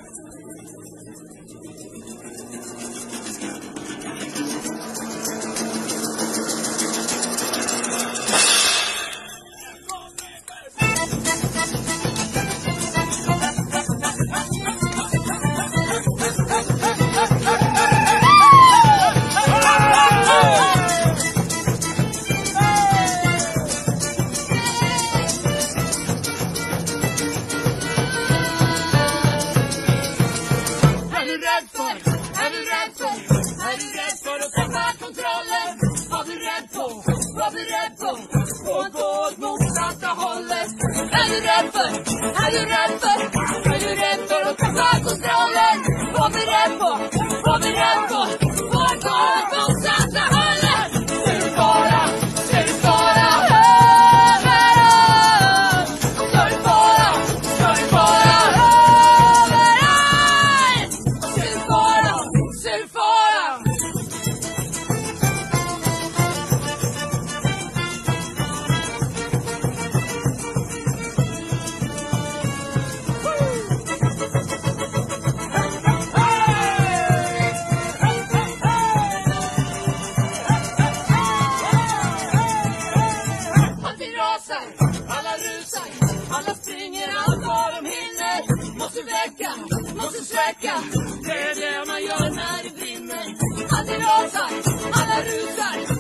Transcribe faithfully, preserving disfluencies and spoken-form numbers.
Är du rädd för? Är du rädd för att tappa kontrollen? Vad du rädd på? Vad du rädd på? Gå gå åt motsatta hållet. Är du rädd för? Är du rädd för? Är du rädd för att tappa kontrollen? Vad du rädd på? Vad du rädd på? Gå gå åt motsatta hållet. Ser du fara? Ser du fara? Överallt! Ser du fara? Ser du fara? Överallt! Ser du fara? Ser du fara? Alla rusar, alla springer allt vad de hinner. Måste väcka, måste släcka. Det är det man gör när det brinner. Alltid rasar, alla rusar.